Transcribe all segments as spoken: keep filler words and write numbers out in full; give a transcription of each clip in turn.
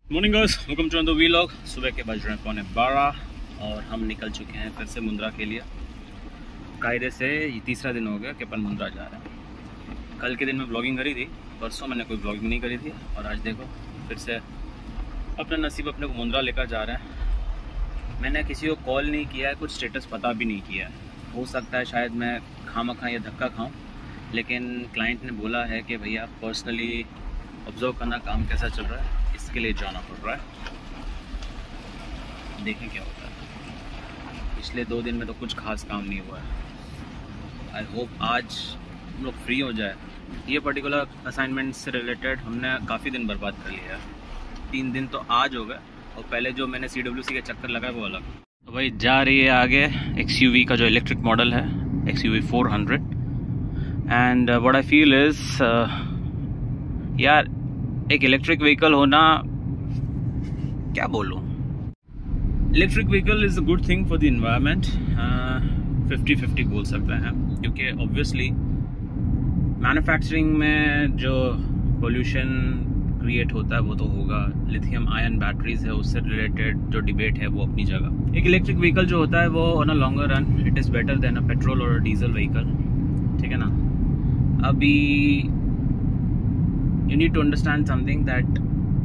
Morning guys, welcome to the vlog. सुबह के बज रहे हैं पौने बारह और हम निकल चुके हैं फिर से मुंद्रा के लिए। कायदे से ये तीसरा दिन हो गया कि अपन मुंद्रा जा रहे हैं। कल के दिन में ब्लॉगिंग करी थी, परसों मैंने कोई ब्लॉगिंग नहीं करी थी और आज देखो फिर से अपना नसीब अपने को मुंद्रा लेकर जा रहे हैं। मैंने किसी को कॉल नहीं किया है, कुछ स्टेटस पता भी नहीं किया है। हो सकता है शायद मैं खामा खा या धक्का खाऊँ, लेकिन क्लाइंट ने बोला है कि भैया पर्सनली ऑब्जर्व करना काम कैसा चल रहा है, इसके लिए जाना पड़ रहा है। देखें क्या होता है। पिछले दो दिन में तो कुछ खास काम नहीं हुआ है। आई होप आज हम लोग फ्री हो जाए। ये पर्टिकुलर असाइनमेंट से रिलेटेड हमने काफ़ी दिन बर्बाद कर लिया है। तीन दिन तो आज हो गए और पहले जो मैंने सी डब्ल्यू सी के चक्कर लगाया वो अलग। तो भाई जा रही है आगे एक्स यू वी का जो इलेक्ट्रिक मॉडल है, X U V four hundred. And what I feel is यार, एक इलेक्ट्रिक व्हीकल होना, क्या बोलूँ, electric vehicle is a good thing for the environment. Fifty fifty बोल सकते हैं, क्योंकि ऑब्वियसली मैन्युफैक्चरिंग में जो पोल्यूशन क्रिएट होता है वो तो होगा। लिथियम आयन बैटरीज है, उससे रिलेटेड जो डिबेट है वो अपनी जगह। एक इलेक्ट्रिक व्हीकल जो होता है वो on a longer run it is better than a petrol और डीजल व्हीकल, ठीक है ना। अभी you need to understand something that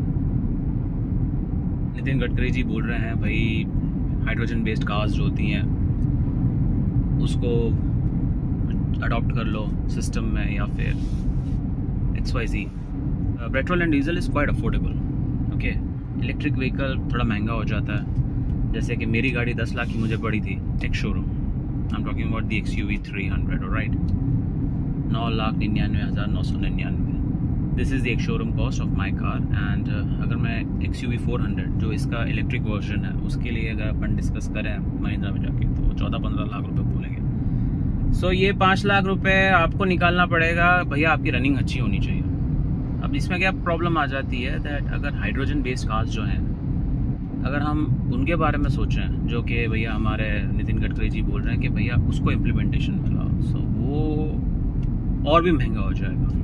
Nitin Gadkari ji बोल रहे हैं, भाई हाइड्रोजन बेस्ड कार्स जो होती हैं उसको अडॉप्ट कर लो सिस्टम में, या फिर X Y G. Petrol and diesel is quite affordable. Okay, electric vehicle थोड़ा महंगा हो जाता है। जैसे कि मेरी गाड़ी दस लाख की मुझे पड़ी थी एक showroom. I am talking about the X U V three hundred, right. नौ लाख निन्यानवे हज़ार नौ सौ निन्यानवे दिस इज़ द एक showroom cost of my car. And अगर मैं X U V four hundred जो इसका इलेक्ट्रिक वर्जन है उसके लिए अगर अपन डिस्कस करें महिंद्रा में जाके तो चौदह पंद्रह लाख रुपए बोलेंगे। सो so, ये पाँच लाख रुपए आपको निकालना पड़ेगा। भैया आपकी रनिंग अच्छी होनी चाहिए। अब इसमें क्या प्रॉब्लम आ जाती है दैट अगर हाइड्रोजन बेस्ड कार्स जो हैं, अगर हम उनके बारे में सोचें, जो कि भैया हमारे नितिन गडकरी जी बोल रहे हैं कि भैया उसको इम्प्लीमेंटेशन में लाओ, सो so, वो और भी महंगा हो जाएगा।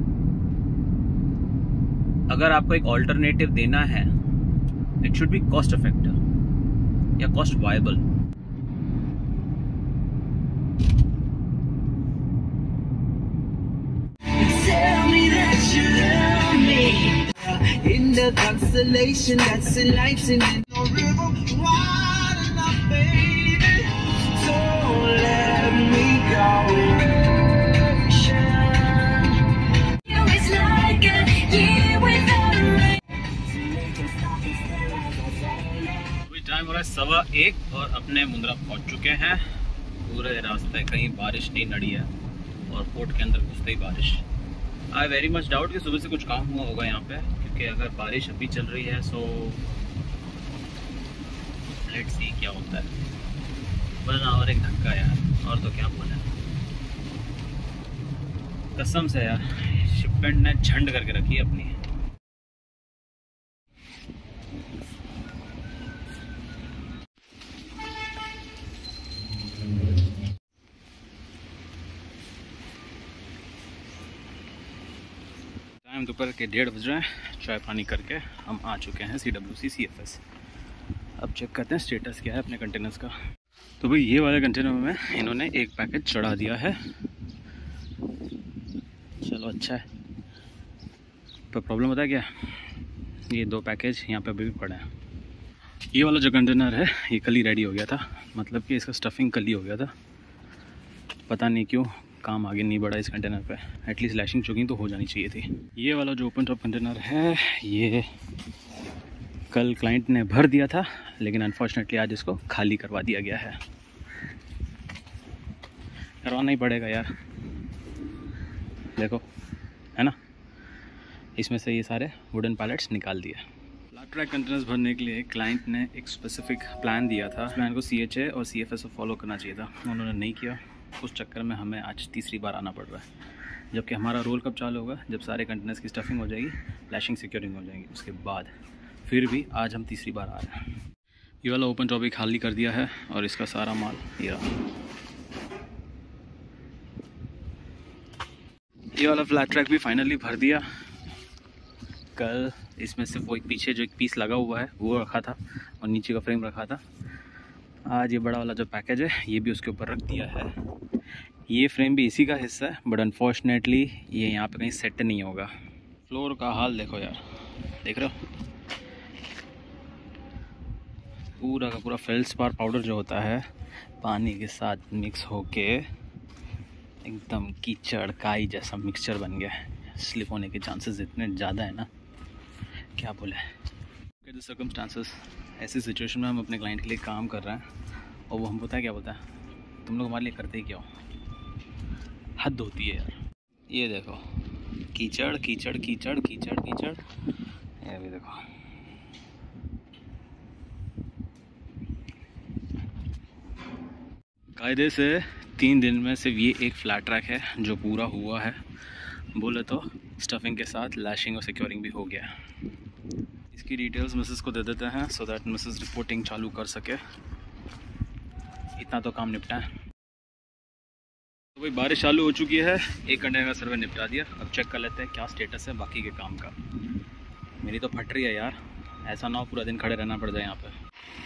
अगर आपको एक ऑल्टरनेटिव देना है, it should be cost effective या cost viable. In the constellation that's enlightening, no river wide enough, baby. Don't let me go. It's like a year without a rain. Time हो रहा है सवा एक और अपने मुंद्रा पहुंच चुके हैं। पूरे रास्ते कहीं बारिश नहीं नड़ी है और पोर्ट के अंदर घुसते ही बारिश। आई वेरी मच डाउट कि सुबह से कुछ काम हुआ होगा यहाँ पे, क्योंकि अगर बारिश अभी चल रही है सो लेट्स सी क्या होता है। बस और एक धक्का यार, और तो क्या बोला, कसम से यार शिपमेंट ने झंड करके रखी है अपनी। टाइम दोपहर के डेढ़ बज रहे हैं। चाय पानी करके हम आ चुके हैं C W C C F S. अब चेक करते हैं स्टेटस क्या है अपने कंटेनर्स का। तो भाई ये वाले कंटेनर में इन्होंने एक पैकेट चढ़ा दिया है। चलो अच्छा है, पर प्रॉब्लम होता है क्या, ये दो पैकेज यहाँ पे अभी भी पड़े हैं। ये वाला जो कंटेनर है ये कल ही रेडी हो गया था, मतलब कि इसका स्टफिंग कल ही हो गया था। पता नहीं क्यों काम आगे नहीं बढ़ा इस कंटेनर पे। एटलीस्ट लैशिंग चुकिंग तो हो जानी चाहिए थी। ये वाला जो ओपन टॉप कंटेनर है ये कल क्लाइंट ने भर दिया था, लेकिन अनफॉर्चुनेटली आज इसको खाली करवा दिया गया है। करवाना ही पड़ेगा यार, देखो है ना। इसमें से ये सारे वुडन पैलेट्स निकाल दिए। फ्लैट ट्रैक कंटेनर्स भरने के लिए क्लाइंट ने एक स्पेसिफिक प्लान दिया था। प्लान को सी एच ए और सी एफ एस को फॉलो करना चाहिए था, उन्होंने नहीं किया। उस चक्कर में हमें आज तीसरी बार आना पड़ रहा है। जबकि हमारा रोल कब चालू होगा, जब सारे कंटेनर्स की स्टफिंग हो जाएगी, लैशिंग सिक्योरिंग हो जाएगी, उसके बाद। फिर भी आज हम तीसरी बार आ रहे हैं। ये वाला ओपन टॉप भी खाली कर दिया है और इसका सारा माल ये रहा। ये वाला फ्लैट ट्रैक भी फाइनली भर दिया। कल इसमें सिर्फ वो एक पीछे जो एक पीस लगा हुआ है वो रखा था और नीचे का फ्रेम रखा था। आज ये बड़ा वाला जो पैकेज है ये भी उसके ऊपर रख दिया है। ये फ्रेम भी इसी का हिस्सा है, बट अनफॉर्चुनेटली ये यहाँ पे कहीं सेट नहीं होगा। फ्लोर का हाल देखो यार, देख रहे हो पूरा का पूरा फेल्सपार पाउडर जो होता है पानी के साथ मिक्स होके एकदम कीचड़ काई जैसा मिक्सचर बन गया है। स्लिप होने के चांसेस इतने ज़्यादा है ना, क्या बोले। द सर्कमस्टांसेस, ऐसी सिचुएशन में हम अपने क्लाइंट के लिए काम कर रहे हैं और वो हम पता है क्या बोलता है, तुम लोग हमारे लिए करते ही क्या हो, हद होती है यार। ये देखो कीचड़ कीचड़ कीचड़ कीचड़ कीचड़, ये भी देखो। कायदे से तीन दिन में सिर्फ ये एक फ्लैट ट्रैक है जो पूरा हुआ है। बोले तो स्टफिंग के साथ लैशिंग और सिक्योरिंग भी हो गया है। इसकी डिटेल्स मिसेस को दे देते हैं सो दैट मिसेस रिपोर्टिंग चालू कर सके। इतना तो काम निपटा है। तो भाई बारिश चालू हो चुकी है, एक कंटेनर का सर्वे निपटा दिया। अब चेक कर लेते हैं क्या स्टेटस है बाकी के काम का। मेरी तो फट रही है यार, ऐसा ना हो पूरा दिन खड़े रहना पड़ जाए यहाँ पे।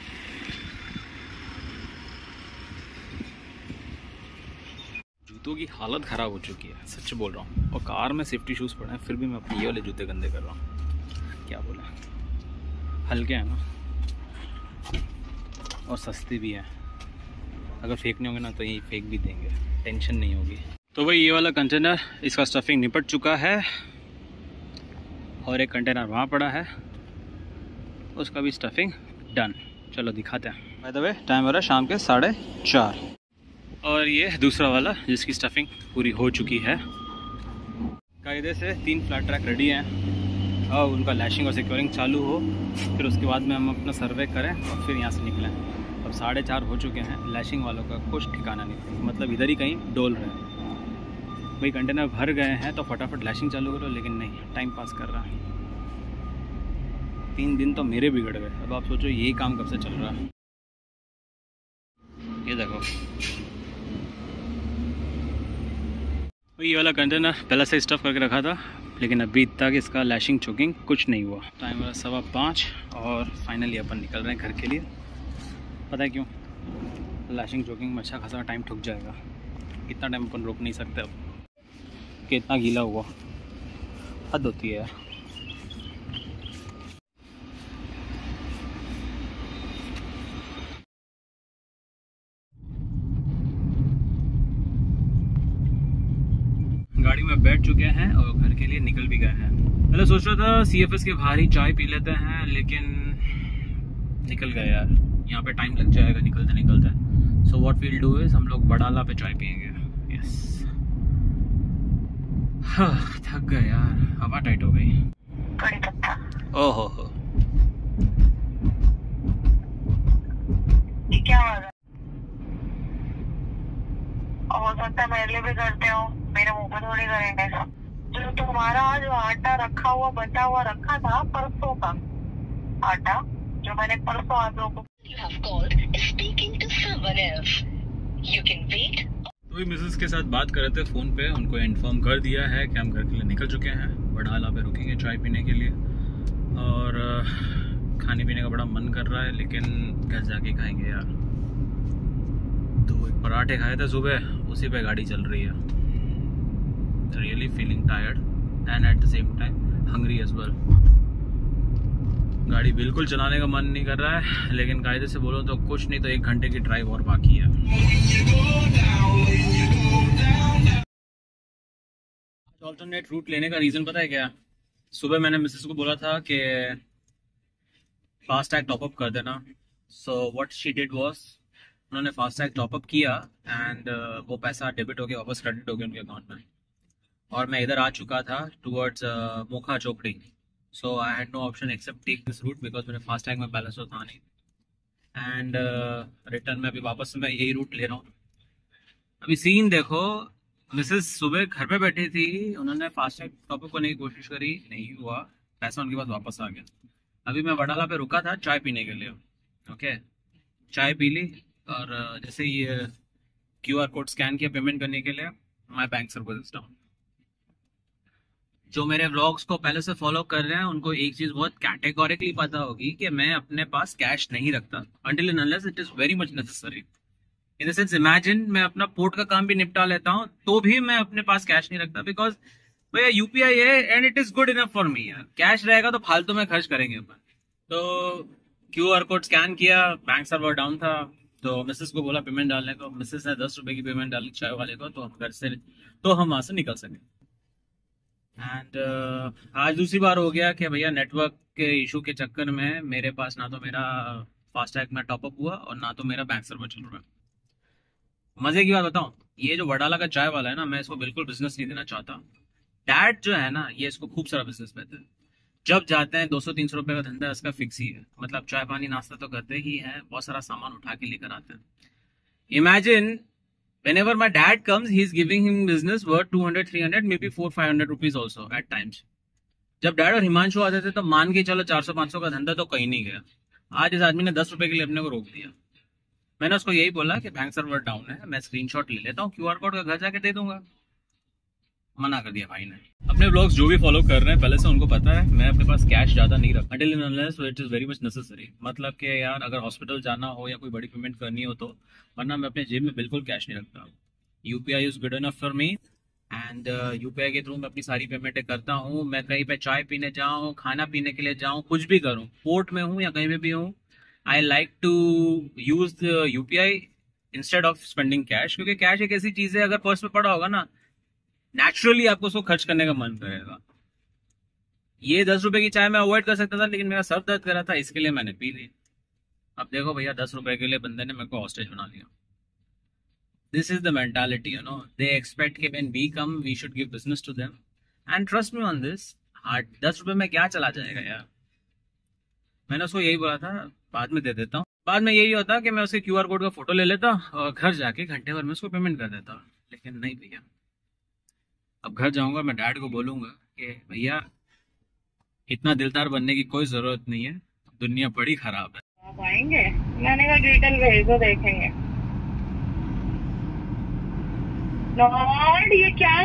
जूतों की हालत ख़राब हो चुकी है, सच बोल रहा हूँ। और कार में सेफ्टी शूज़ पड़े हैं फिर भी मैं अपने ये वाले जूते गंदे कर रहा हूँ। क्या बोला, हल्के हैं ना और सस्ते भी हैं। अगर फेंकने होंगे ना तो ये फेंक भी देंगे, टेंशन नहीं होगी। तो भाई ये वाला कंटेनर, इसका स्टफिंग निपट चुका है और एक कंटेनर वहाँ पड़ा है, उसका भी स्टफिंग डन। चलो दिखाते हैं। बाय द वे टाइम हो रहा है शाम के साढ़े चार और ये दूसरा वाला जिसकी स्टफिंग पूरी हो चुकी है। कायदे से तीन फ्लैट ट्रैक रेडी हैं और उनका लैशिंग और सिक्योरिंग चालू हो, फिर उसके बाद में हम अपना सर्वे करें और फिर यहाँ से निकलें। अब साढ़े चार हो चुके हैं, लैशिंग वालों का कुछ ठिकाना नहीं, मतलब इधर ही कहीं डोल रहे हैं। भाई कंटेनर भर गए हैं तो फटाफट लैशिंग चालू करो, लेकिन नहीं, टाइम पास कर रहा है। तीन दिन तो मेरे बिगड़ गए। अब आप सोचो यही काम कब से चल रहा है। ये देखो ये वाला कंटेनर पहले से स्टफ़ करके रखा था, लेकिन अभी तक इसका लैशिंग चोकिंग कुछ नहीं हुआ। टाइम हुआ सवा पाँच और फाइनली अपन निकल रहे हैं घर के लिए। पता है क्यों? लैशिंग चोकिंग में अच्छा खासा टाइम ठुक जाएगा। इतना टाइम अपन रोक नहीं सकते अब कि इतना गीला हुआ, हद होती है यार। गाड़ी में बैठ चुके हैं और घर के लिए निकल भी गए हैं। पहले सोच रहा था सी एफ एस के बाहर ही चाय पी लेते हैं, लेकिन निकल गए यार, यहाँ पे टाइम लग जाएगा निकलते निकलते। So what we'll do is हम लोग बड़ाला पे चाय पियेंगे। यस, हाँ थक गए यार, हवा टाइट हो गई। ओहो हो, क्या हो सकता है मेरे लिए भी करते हो, मेरे मुंह पर थोड़ी करेंगे। जो तुम्हारा जो आटा रखा हुआ बचा हुआ रखा था परसों का आटा, जो मैंने परसों आप लोगों को तो मिसेस के साथ बात कर रहे थे फ़ोन पे, उनको इन्फॉर्म कर दिया है कि हम घर के लिए निकल चुके हैं। बड़ाला पे रुकेंगे चाय पीने के लिए और खाने पीने का बड़ा मन कर रहा है, लेकिन घर जाके खाएंगे यार। तो एक पराठे खाए थे सुबह, उसी पे गाड़ी चल रही है। Really feeling tired and at the same time hungry as well. गाड़ी बिल्कुल चलाने का मन नहीं कर रहा है, लेकिन कायदे से बोलो तो कुछ नहीं तो एक घंटे की ड्राइव और बाकी है। ऑल्टरनेट रूट लेने का रीज़न पता है क्या? सुबह मैंने मिसेस को बोला था कि फास्टैग टॉपअप कर देना। So what she did was, उन्होंने फास्टैग टॉपअप किया एंड uh, वो पैसा डेबिट हो गया, वापस क्रेडिट हो गया उनके अकाउंट में। और मैं इधर आ चुका था towards uh, Mokha Chowkdi. So I had no option except take this route because मेरे फास्टैग में बैलेंस तो था नहीं। एंड रिटर्न uh, में अभी वापस मैं यही रूट ले रहा हूँ। अभी सीन देखो, मिसेस सुबह घर पे बैठी थी, उन्होंने फास्टैग टॉपअप करने की कोशिश करी, नहीं हुआ, पैसा उनके पास वापस आ गया। अभी मैं वडाला पे रुका था चाय पीने के लिए। ओके, चाय पी ली और जैसे ये क्यू आर कोड स्कैन किया पेमेंट करने के लिए, माय बैंक सर्विस डाउन। जो मेरे व्लॉग्स को पहले से फॉलो कर रहे हैं उनको एक चीज बहुत कैटेगोरिकली पता होगी कि मैं अपने पास कैश नहीं रखता until and unless it is very much necessary. In the sense imagine मैं अपना पोर्ट का काम भी निपटा लेता हूँ तो भी मैं अपने पास कैश नहीं रखता, बिकॉज भैया यूपीआई है and it is good enough for me यार. कैश रहेगा तो फालतू में खर्च करेंगे अपन. तो क्यू आर कोड स्कैन किया, बैंक सर्वर डाउन था तो मिसेस को बोला पेमेंट डालने को. मिसेस ने दस रुपए की पेमेंट डाली चाय वाले को, तो हम घर से तो हम वहां से निकल सके. एंड uh, आज दूसरी बार हो गया कि भैया नेटवर्क के इशू के चक्कर में मेरे पास ना तो मेरा फास्टैग में टॉपअप हुआ और ना तो मेरा बैंक सर्वर चल रहा है. मजे की बात बताऊं, ये जो वडाला का चाय वाला है ना, मैं इसको बिल्कुल बिजनेस नहीं देना चाहता. डैड जो है ना, ये इसको खूब सारा बिजनेस देते हैं. जब जाते हैं दो सौ तीन सौ रुपए का धंधा इसका फिक्स ही है. मतलब चाय पानी नाश्ता तो करते ही हैं, बहुत सारा सामान उठा के लेकर आते हैं. Imagine whenever my dad comes, he's giving him business worth two hundred, three hundred, maybe four, five hundred rupees also at times. जब डैड और हिमांशु आते थे तो मान के चलो चार सौ पाँच सौ का धंधा तो कहीं नहीं गया. आज इस आदमी ने दस रुपए के लिए अपने को रोक दिया. मैंने उसको यही बोला कि बैंक सर्वर डाउन है, मैं स्क्रीनशॉट ले लेता हूँ, क्यूआर कोड का घर जाके दे दूंगा. मना कर दिया भाई ने. अपने ब्लॉग्स जो भी फॉलो कर रहे हैं पहले से उनको पता है मैं अपने पास कैश ज्यादा नहीं रखता until and unless it is very much necessary. मतलब कि यार अगर हॉस्पिटल जाना हो या कोई बड़ी पेमेंट करनी हो तो, वरना मैं अपने जेब में बिल्कुल कैश नहीं रखता. UPI is good enough for me and UPI के थ्रू मैं अपनी सारी पेमेंटें करता हूँ. मैं कहीं पे चाय पीने जाऊँ, खाना पीने के लिए जाऊँ, कुछ भी करूँ, पोर्ट में हूँ या कहीं पे भी हूँ, I like to use the UPI instead of spending cash. क्योंकि कैश एक ऐसी चीज है, अगर पर्स में पड़ा होगा ना, नेचुरली आपको उसको खर्च करने का मन करेगा. ये दस रुपए की चाय मैं अवॉइड कर सकता था, लेकिन मेरा सर दर्द कर रहा था, इसके लिए मैंने पी ली. अब देखो भैया, दस रुपए के लिए बंदे ने मेरे को हॉस्टेज बना लिया. This is the mentality, you know. They expect कि when we come we should give business to them and trust me on this. हाँ, दस रुपए में क्या चला जाएगा यार. मैंने उसको यही बोला था बाद में दे देता हूँ. बाद में यही होता कि मैं उसके क्यूआर कोड का फोटो ले लेता और घर जाके घंटे भर में उसको पेमेंट कर देता. लेकिन नहीं भैया, अब घर जाऊंगा मैं डैड को बोलूंगा कि भैया इतना दिलदार बनने की कोई जरूरत नहीं है, दुनिया बड़ी खराब है. आप आएंगे? मैंने कहा डिटेल भेज दो, देखेंगे. लॉर्ड, ये क्या?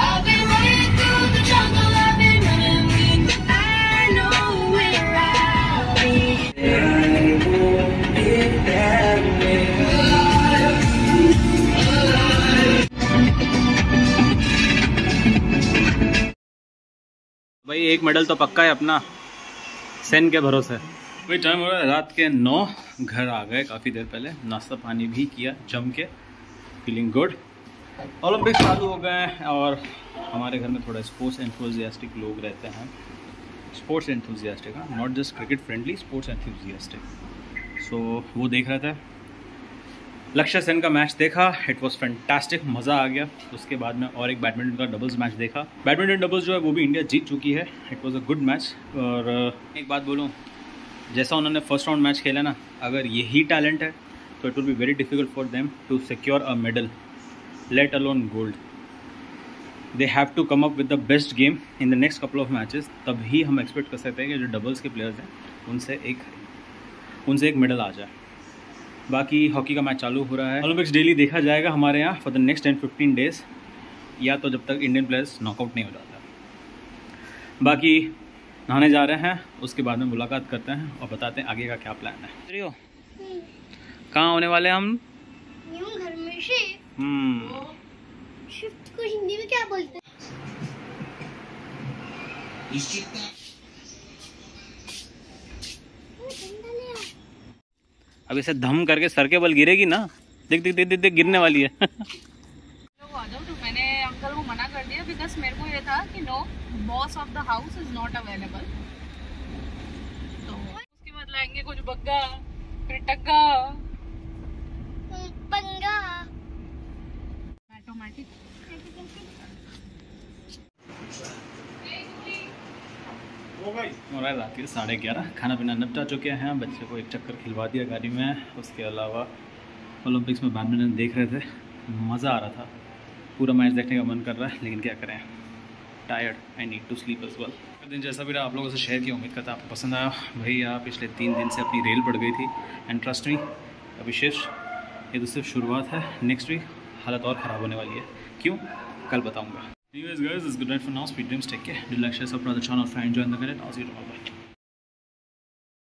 भाई एक मेडल तो पक्का है अपना, सेन के भरोसे. भाई टाइम हो रहा है रात के नौ. घर आ गए काफ़ी देर पहले, नाश्ता पानी भी किया जम के, फीलिंग गुड. ओलंपिक्स चालू हो गए और हमारे घर में थोड़ा स्पोर्ट्स एंथुजियास्टिक लोग रहते हैं. स्पोर्ट्स एंथुजियास्टिक, हाँ, not just cricket friendly, sports enthusiastic. So वो देख रहे थे, लक्ष्य सेन का मैच देखा. इट वाज फैंटास्टिक, मज़ा आ गया. उसके बाद में और एक बैडमिंटन का डबल्स मैच देखा. बैडमिंटन डबल्स जो है वो भी इंडिया जीत चुकी है. It was a good match. और एक बात बोलूँ, जैसा उन्होंने फर्स्ट राउंड मैच खेला ना, अगर यही टैलेंट है तो it will be very difficult for them to secure a medal, let alone gold. They have to come up with the best game in the next couple of matches. तभी हम expect कर सकते हैं कि जो doubles के players हैं उनसे एक उनसे एक मेडल आ जाए. बाकी हॉकी का मैच चालू हो रहा है. ओलंपिक्स डेली देखा जाएगा हमारे यहाँ for the next ten fifteen days, या तो जब तक इंडियन प्लेयर्स नॉकआउट नहीं हो जाता. बाकी नहाने जा रहे हैं, उसके बाद में मुलाकात करते हैं और बताते हैं आगे का क्या प्लान है. कहाँ होने वाले हम? न्यू घर में शिफ्ट. हम्म शिफ्ट को हिंदी में क्या बोलते हैं? अब इसे धम करके सर के बल गिरेगी ना. देख देख देख देख, देख गिरने वाली है. लोग आ जाओ. तो मैंने अंकल को मना कर दिया बिकॉज मेरे को ये था कि no, boss of the house is not available. तो उसके बाद लाएंगे कुछ बग्गा, फिर टक्का, पंगा. ऑटोमेटिक. और रात के साढ़े ग्यारह, खाना पीना निपटा चुके हैं. बच्चे को एक चक्कर खिलवा दिया गाड़ी में. उसके अलावा ओलंपिक्स में बैडमिंटन देख रहे थे, मज़ा आ रहा था. पूरा मैच देखने का मन कर रहा है, लेकिन क्या करें, tired, I need to sleep as well. दिन जैसा भी रहा, आप लोगों से शेयर किया, उम्मीद करता आपको पसंद आया. भैया पिछले तीन दिन से अपनी रेल पड़ गई थी एंड ट्रस्ट मी अभी शिफ्ट ये तो सिर्फ शुरुआत है. नेक्स्ट वीक हालत और ख़राब होने वाली है. क्यों, कल बताऊँगा. Anyways guys, it's good night for now. Sweet dreams, take care. Do like, share, subscribe to the channel, friend, join the Reddit. I'll see you tomorrow. Bye.